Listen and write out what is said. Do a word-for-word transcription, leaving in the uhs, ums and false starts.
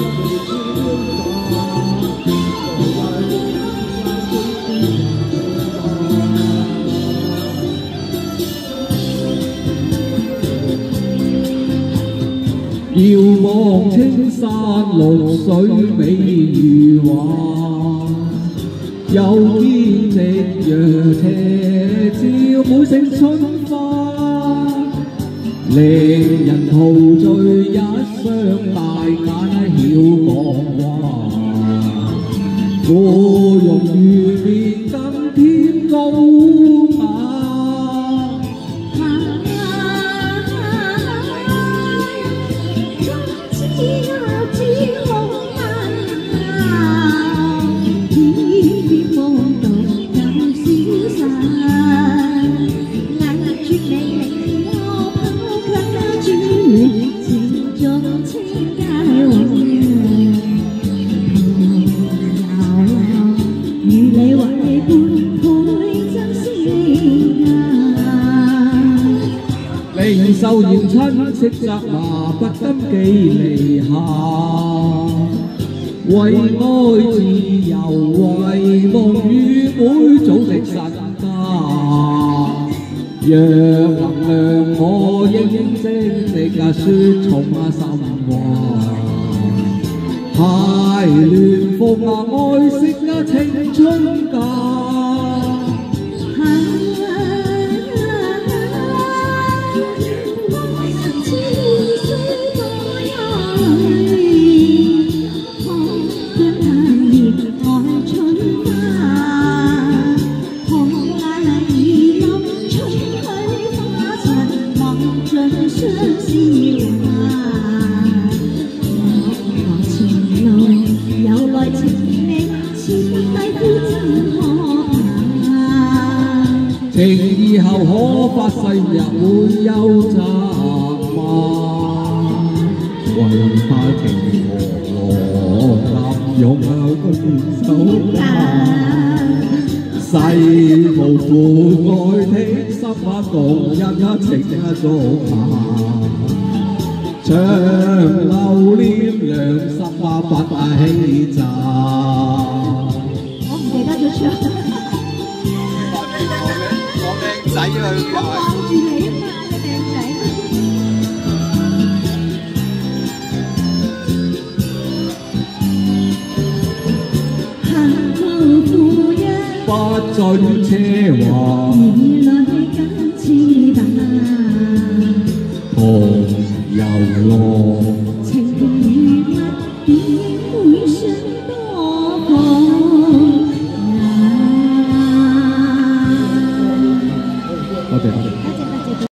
遙望青山綠水美如畫，又見夕陽斜照每城春花，令人陶醉一雙大眼曉講話，芙蓉如面更添高雅。靈秀賢親戚責罵不甘記離下，為愛自由為夢與會組織身家，若能讓我應聲的啊説從啊心話，太亂風啊愛惜啊青春假。情義後可發誓日會休責嗎？為他情何立勇啊攻手家，世無父愛的心啊共一啊情啊足下，長留念良心啊不欺詐。 我唔記得咗唱。仔啊！我望住你啊嘛，你靚仔。幸福富一不准奢華，原來更自大。同遊樂情與物點會想多個？我哋。